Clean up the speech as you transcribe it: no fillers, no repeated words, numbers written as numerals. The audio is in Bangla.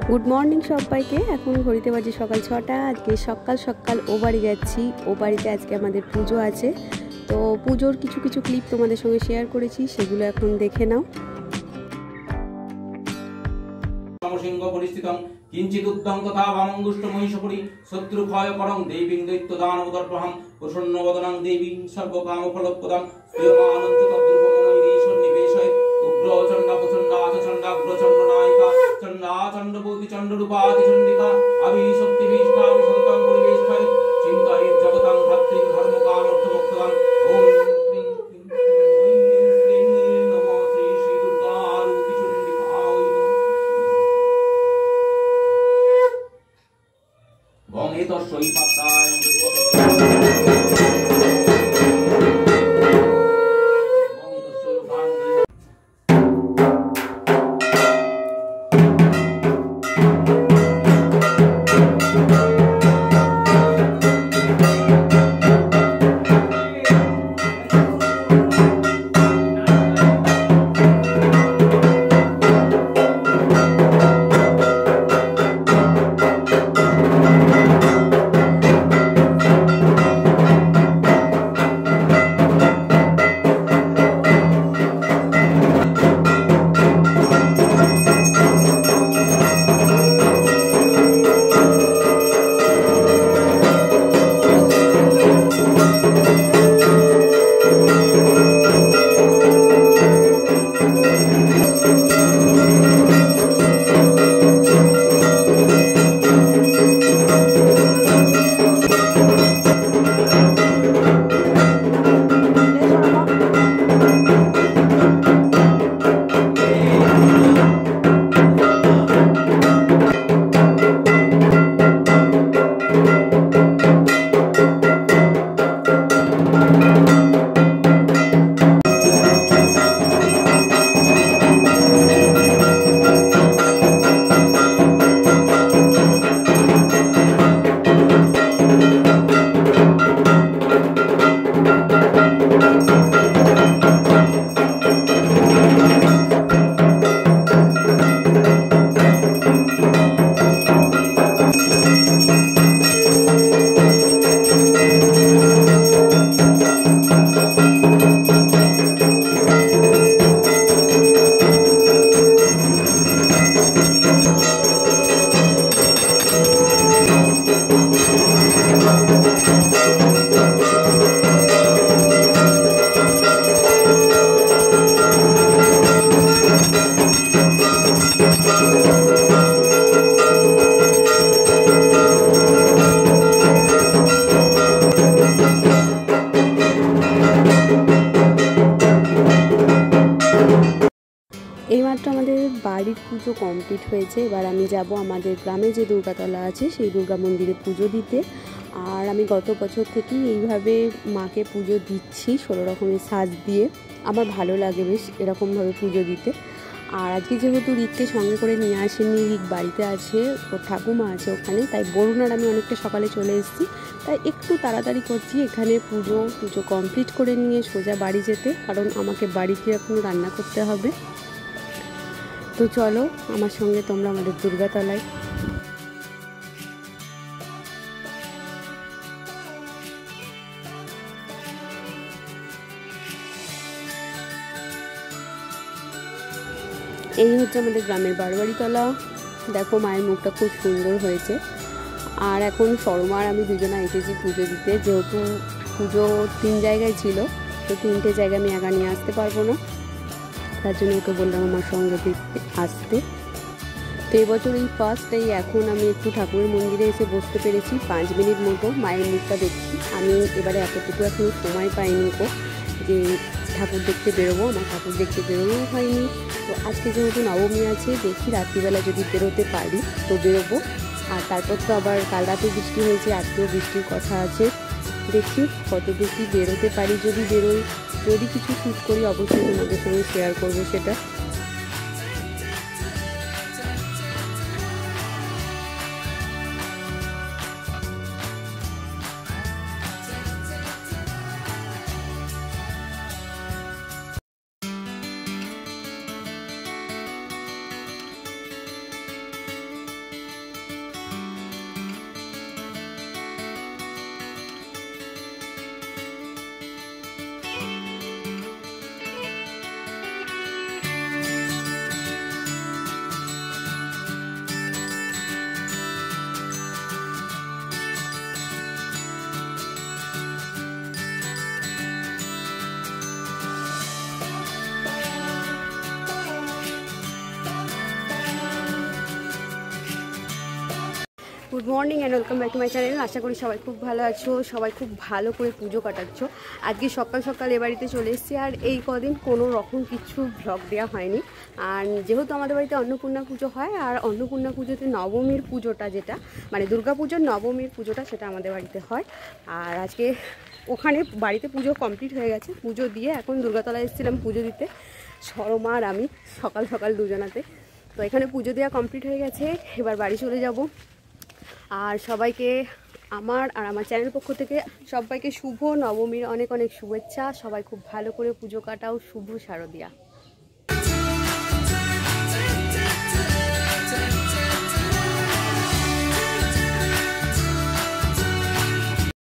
গুড মর্নিং সবাইকে। এখন ঘড়িতে বাজে সকাল 6টা। আজকে সকাল সকাল ও বাড়ি যাচ্ছি। ও বাড়িতে আজকে আমাদের পুজো আছে, তো পুজোর কিছু কিছু ক্লিপ তোমাদের সঙ্গে শেয়ার করেছি, সেগুলো এখন দেখে নাও। কিঞ্চিদুদ্ধং তথা বামঙ্গুষ্ট মহিষপুরী শত্রুক্ষয় করং দেবীং দৈত্যদানবদর্পহং প্রসন্নবদনং দেবীং সর্বকামফলপ্রদং স্থিয়মানঞ্চ তদ্রূপময়ীশ্বর উগ্র চণ্ডা প্রচণ্ডাচ চণ্ডাগ্রচণ্ড নায়িকা চণ্ডাচণ্ডভূতি চণ্ডরূপাতি চণ্ডিকা আবিশক্তি বিষ্ণাবিশতং পরিবেশয় চিন্তায় জগতাং ধাত্রী ধর্মকাল অর্থভক্তদাং ওম ক্রিং ক্রিং ক্রিং নমো শ্রী শ্রী দুর্গা রূপী চণ্ডিকায় বং এতস্যৈ পাত্রায় এইমাত্র আমাদের বাড়ির পুজো কমপ্লিট হয়েছে। এবার আমি যাব আমাদের গ্রামে যে দুর্গাতলা আছে সেই দুর্গা মন্দিরে পুজো দিতে। আর আমি গত বছর থেকেই এইভাবে মাকে পুজো দিচ্ছি 16 রকমের সাজ দিয়ে। আমার ভালো লাগে বেশ এরকমভাবে পুজো দিতে। আর আজকে যেহেতু রিককে সঙ্গে করে নিয়ে আসেনি, রিক বাড়িতে আছে, ওর ঠাকুমা আছে ওখানে, তাই বরুণ আর আমি অনেকটা সকালে চলে এসেছি, তাই একটু তাড়াতাড়ি করছি এখানে পুজো কমপ্লিট করে নিয়ে সোজা বাড়ি যেতে, কারণ আমাকে বাড়িতে এখন রান্না করতে হবে। তো চলো আমার সঙ্গে তোমরা আমাদের দুর্গাতলায়। এই হচ্ছে আমাদের গ্রামের বারবাড়িতলা। দেখো মায়ের মুখটা খুব সুন্দর হয়েছে। আর এখন শর্মা আর আমি দুজনে এসেছি পুজো দিতে, যেহেতু পুজো 3 জায়গায় ছিল, তো 3টে জায়গায় আমি একা নিয়ে আসতে পারবো না, তার জন্য ওকে বললাম আমার সঙ্গে আসতে। তো এবছর এই ফার্স্ট এখন আমি একটু ঠাকুরের মন্দিরে এসে বসতে পেরেছি 5 মিনিট মতো মায়ের মুখটা দেখছি। আমি এবারে এতটুকু এখনো সময় পাইনি যে ঠাকুর দেখতে বেরোবো, আমার ঠাকুর দেখতে বেরোনো হয়নি। তো আজকে যেহেতু নবমী আছে, দেখি রাত্রিবেলা যদি বেরোতে পারি তো বেরোবো। আর তারপর তো আবার কাল রাতে বৃষ্টি হয়েছে, আজকেও বৃষ্টির কথা আছে, দেখি কত বেশি বেরোতে পারি। যদি বেরোই, যদি কিছু শ্যুট করি অবশ্যই তোমাদের সঙ্গে শেয়ার করবো সেটা। Good morning and welcome back to my channel. আশা করি সবাই খুব ভালো আছো, সবাই খুব ভালো করে পুজো কাটাচ্ছ। আজকে সকাল সকাল এ বাড়িতে চলে এসেছি, আর এই কদিন কোনো রকম কিছু ভ্লগ দেওয়া হয়নি। আর যেহেতু আমাদের বাড়িতে অন্নপূর্ণা পুজো হয়, আর অন্নপূর্ণা পুজোতে নবমীর পুজোটা, যেটা মানে দুর্গা পুজোর নবমীর পুজোটা, সেটা আমাদের বাড়িতে হয়। আর আজকে ওখানে বাড়িতে পুজো কমপ্লিট হয়ে গেছে, পুজো দিয়ে এখন দুর্গাতলায় এসেছিলাম পুজো দিতে, শর্মা আর আমি সকাল সকাল দুজনাতে। তো এখানে পুজো দেওয়া কমপ্লিট হয়ে গেছে, এবার বাড়ি চলে যাব। আর সবাইকে আমার আর আমার চ্যানেল পক্ষ থেকে সবাইকে শুভ নবমীর অনেক অনেক শুভেচ্ছা। সবাই খুব ভালো করে পুজো কাটাও। শুভ শারদিয়া।